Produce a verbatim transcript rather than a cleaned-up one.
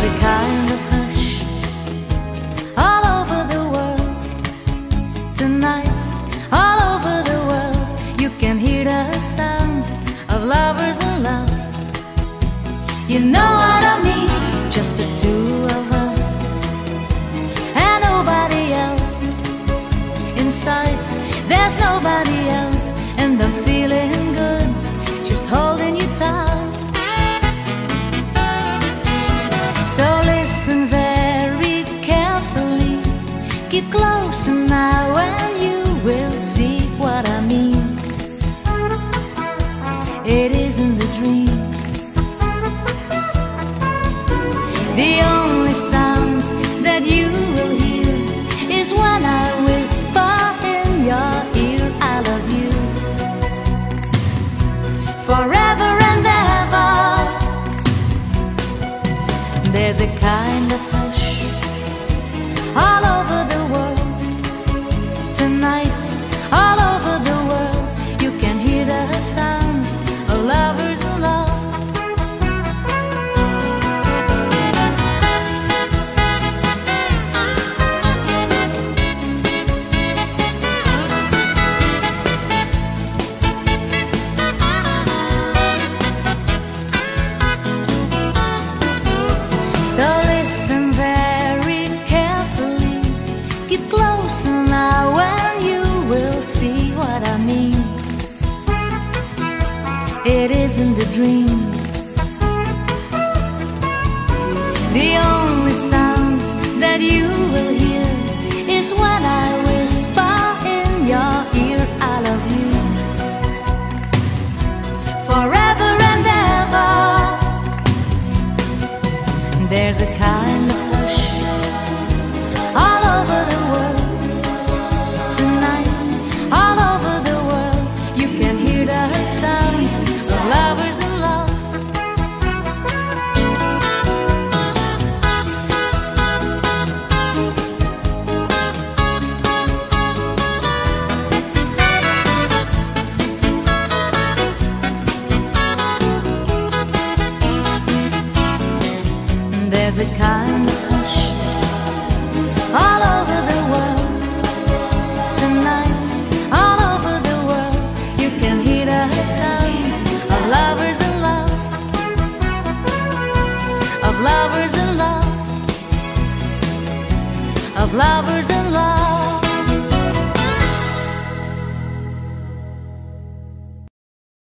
a kind of hush all over the world tonight. All over the world you can hear the sounds of lovers in love. You know what I mean, just the two of us and nobody else. Inside there's nobody else, and I'm feeling good just holding you tight. So listen very carefully, keep close now and you will see what I mean. It isn't a dream. The only sound that you will hear is when I whisper in your ear, I love you forever and ever. There's a kind of hush all over the world tonight. All over the world you can hear the sounds of lovers in love. So listen very carefully, keep close now and you will see what I mean. It isn't a dream. The only sound that you will hear is when I